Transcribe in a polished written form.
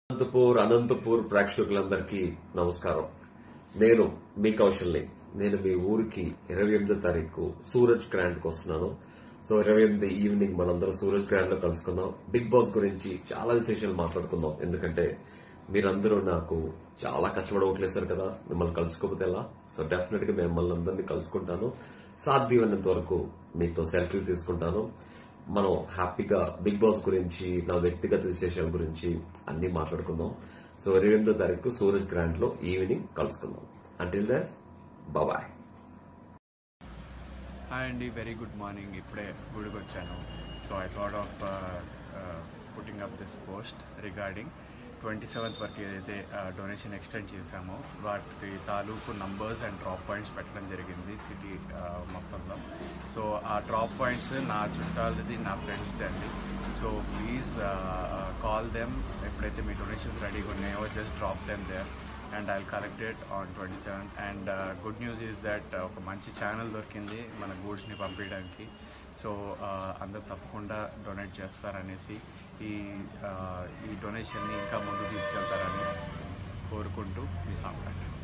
అనంతపూర్ ప్రేక్షకులందరికీ నమస్కారం. నేను మీ కౌశల్ని. నేను మీ ఊరికి 28వ తారీఖు సూరజ్ గ్రాండ్ కు వస్తున్నాను. సో 28 ఈవినింగ్ మనందరం సూరజ్ గ్రాండ్ లో కలుసుకుందాం. బిగ్ బాస్ గురించి చాలా విశేషాలు మాట్లాడుకుందాం. ఎందుకంటే మీరందరూ నాకు చాలా కష్టపడి ఓట్లేశారు కదా, మిమ్మల్ని కలుసుకోకపోతే ఎలా? సో డెఫినెట్ గా మిమ్మల్ని అందరినీ కలుసుకుంటాను. సాధ్యమైనంత వరకు మీతో సెల్ఫీలు తీసుకుంటాను. మనం హ్యాపీగా బిగ్ బాస్ గురించి, నా వ్యక్తిగత విశేషాల గురించి అన్ని మాట్లాడుకుందాం. సో 28వ తారీఖు సూరజ్ గ్రాండ్ లో ఈవినింగ్ కలుసుకుందాం. Until then bye. హాయ్ అండి, వెరీ గుడ్ మార్నింగ్. ఇప్పుడే గుడికి వచ్చాను. So I thought of putting up this post regarding 27th వరకు ఏదైతే డొనేషన్ ఎక్స్టెండ్ చేశామో వాటి తాలూకు నంబర్స్ అండ్ డ్రాప్ పాయింట్స్ పెట్టడం జరిగింది సిటీ మొత్తంలో. సో ఆ డ్రాప్ పాయింట్స్ నా చుట్టాలది, నా ఫ్రెండ్స్ది అండి. So please call them. ఎప్పుడైతే మీ డొనేషన్స్ రెడీగా ఉన్నాయో just drop them there and I will collect it on 27th. And good news is that ఒక మంచి ఛానల్ దొరికింది మన గూడ్స్ని పంపించడానికి. సో అందరు తప్పకుండా డొనేట్ చేస్తారనేసి ఈ డొనేషన్ని ఇంకా ముందుకు తీసుకెళ్తారని కోరుకుంటూ ఈ సామ్రాట్.